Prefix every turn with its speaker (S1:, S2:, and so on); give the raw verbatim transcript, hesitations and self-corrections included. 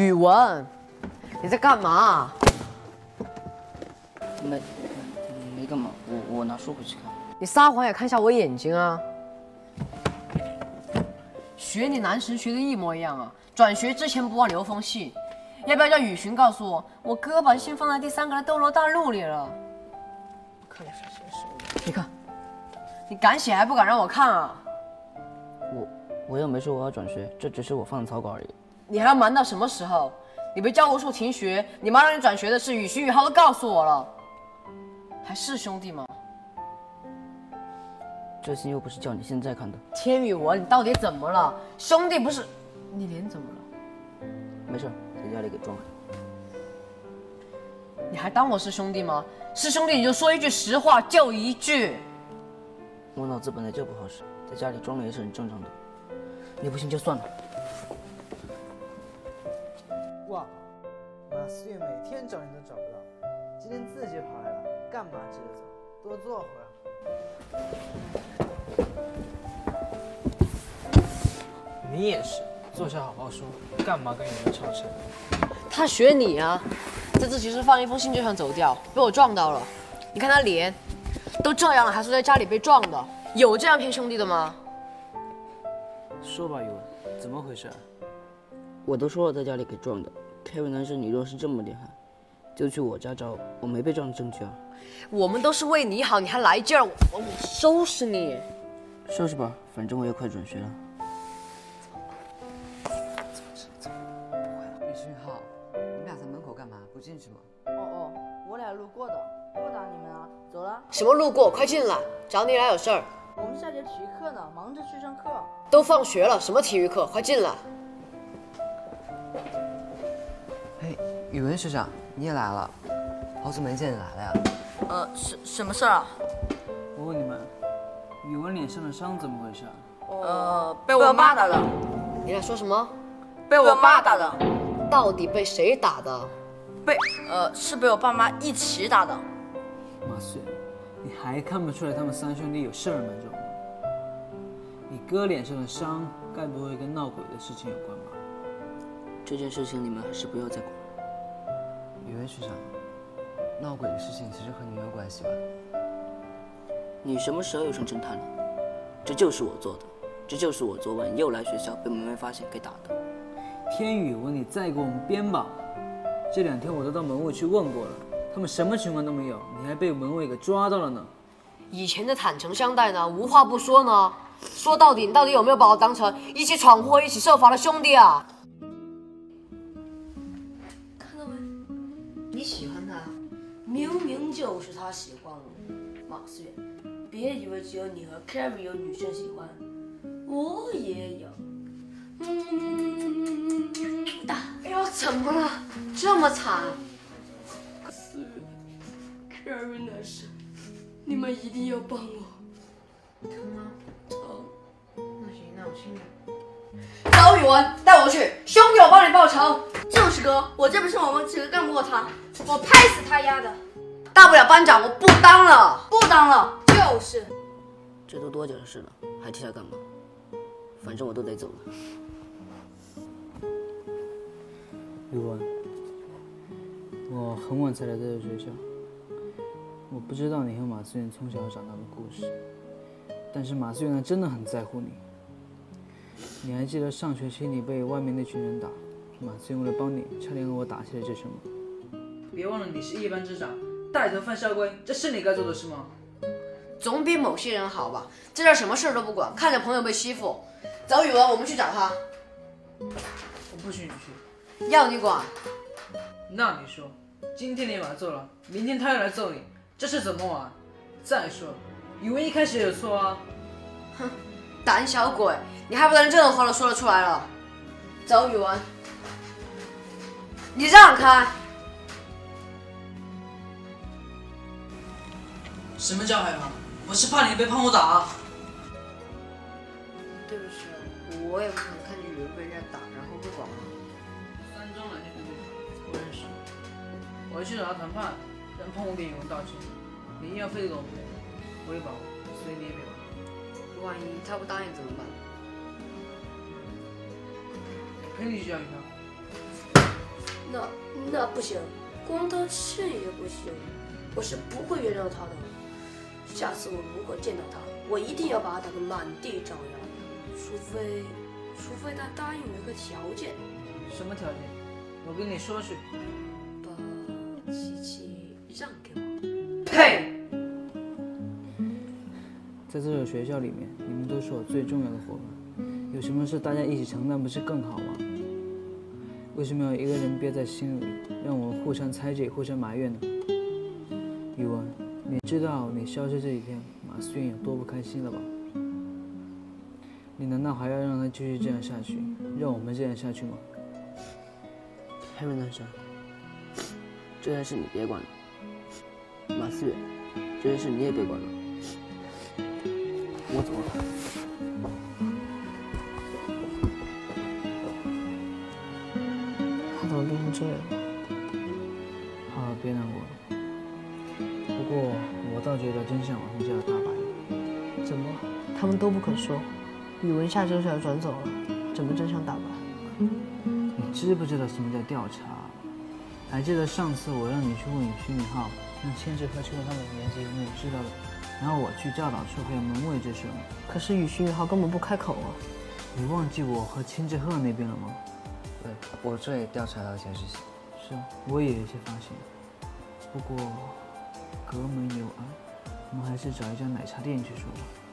S1: 宇文，你在干嘛？
S2: 没没干嘛，我我拿书回去看。
S1: 你撒谎也看一下我眼睛啊！学你男神学的一模一样啊！转学之前不忘留封信，要不要叫雨荨告诉我，我哥把信放在第三个的斗罗大陆里了？看一下现实，你看，你敢写还不敢让我看啊？
S2: 我我又没说我要转学，这只是我放的草稿而已。
S1: 你还要瞒到什么时候？你被教务处停学，你妈让你转学的事，雨荨、雨浩都告诉我了，还是兄弟吗？
S2: 这信又不是叫你现在看的。
S1: 天宇文，你到底怎么了？兄弟不是，你脸怎么了？
S2: 没事，在家里给装上。
S1: 你还当我是兄弟吗？是兄弟你就说一句实话，就一句。
S2: 我脑子本来就不好使，在家里装了也是很正常的。你不信就算了。
S3: 哇，马思远每天找你都找不到，今天自己跑来了，干嘛急着走？多坐会儿。你也是，坐下好好说，干嘛跟你们吵成？
S1: 他学你啊！这次其实放一封信就想走掉，被我撞到了。你看他脸，都这样了，还说在家里被撞的，有这样骗兄弟的吗？
S3: 说吧，宇文，怎么回事？
S2: 我都说了在家里给撞的。Kevin 男神，你若是这么厉害，就去我家找我，我没被撞的证据啊。
S1: 我们都是为你好，你还来劲儿，我我收拾你！
S2: 收拾吧，反正我也快转学了。
S4: 雨荨浩，你们俩在门口干嘛？不进去吗？
S5: 哦哦，我俩路过的，不打你们啊，走了。
S1: 什么路过？快进来，找你俩有事儿。
S5: 我们下节体育课呢，忙着去上课。
S1: 都放学了，什么体育课？快进来！
S4: 嘿，宇文学长，你也来了，好久没见你来了呀。
S5: 呃，什什么事儿啊？
S3: 我问你们，宇文脸上的伤怎么回事？
S5: 呃，被我妈打的。
S1: 你俩说什么？
S5: 被我妈打的。
S1: 到底被谁打的？
S5: 被呃，是被我爸妈一起打的。
S3: 马思远，你还看不出来他们三兄弟有事儿瞒着我吗？你哥脸上的伤，该不会跟闹鬼的事情有关吧？
S2: 这件事情你们还是不要再管了。
S4: 宇文学长，闹鬼的事情其实和你没有关系吧？
S2: 你什么时候又成侦探了？这就是我做的，这就是我昨晚又来学校被门卫发现给打的。
S3: 天宇文，你再给我们编吧！这两天我都到门卫去问过了，他们什么情况都没有，你还被门卫给抓到了呢。
S1: 以前的坦诚相待呢，无话不说呢。说到底，你到底有没有把我当成一起闯祸、一起受罚的兄弟啊？
S6: 看到没？你喜欢他，明明就是他喜欢我。马思远，别以为只有你和 Carrie 有女生喜欢，我也有。嗯，哎呦，怎么了？这么惨？思远 ，Carrie 男神，你们一定要帮我。疼吗？疼。那行，那我心里。
S1: 找宇文，带我去，兄弟，我帮你报仇。
S6: 就是哥，我这不是我们几个干不过他，我拍死他丫的！
S1: 大不了班长我不当了，
S6: 不当了，就是。
S2: 这都多久的事了，还替他干嘛？反正我都得走了。
S3: 宇文，我很晚才来这个学校，我不知道你和马思远从小长大的故事，但是马思远他真的很在乎你。你还记得上学期你被外面那群人打，马思远为了帮你，差点和我打起来这事吗？别忘了你是一班之长，带头犯校规，这是你该做的事吗？
S1: 总比某些人好吧？这点什么事都不管，看着朋友被欺负。走，宇文，我们去找他。
S3: 我不许你去。
S1: 要你管？
S3: 那你说，今天你把他揍了，明天他又来揍你，这是怎么玩？再说，宇文一开始也有错啊。
S1: 哼，胆小鬼，你还不能这种话都说得出来了？走，宇文，你让开！
S7: 什么叫害怕？我是怕你被胖虎打。
S1: 对不起，我也不想看见宇文被人家打，然后不管了。
S3: 三中篮球队不认识，我要去找他谈判，让胖虎给宇文道歉。你医药费给我赔，我也保，所以你也别管。
S1: 万一他不答应怎么办？
S3: 我陪你去教育他。
S6: 那那不行，光他信也不行，我是不会原谅他的。下次我如果见到他，我一定要把他打得满地找牙，除非，除非他答应我一个条件。
S3: 什么条件？我跟你说去。
S6: 把琪琪让给我。
S7: 呸！
S3: 在这所学校里面，你们都是我最重要的伙伴，有什么事大家一起承担不是更好吗？为什么要一个人憋在心里，让我们互相猜忌、互相埋怨呢？宇文，你知道你消失这几天，马思韵有多不开心了吧？你难道还要让他继续这样下去，让我们这样下去吗？
S2: 黑人男神，这件事你别管了。马思远，这件事你也别管了。我走了。
S6: 他怎么变成这样？
S3: 好了，别难过了。不过我倒觉得真相马上就要大白了。
S1: 怎么？他们都不肯说。宇文下周就要转走了，怎么真相大白？
S3: 你知不知道什么叫调查？还记得上次我让你去问徐敏浩，让千纸鹤去问他们年级有没有知道的，然后我去教导处还有门卫这事吗？
S1: 可是宇勋宇浩根本不开口啊！
S3: 你忘记我和千纸鹤那边了吗？
S4: 对，我这也调查到一些事情。
S3: 是啊，我也有一些发现。不过，隔门有安，我们还是找一家奶茶店去说吧。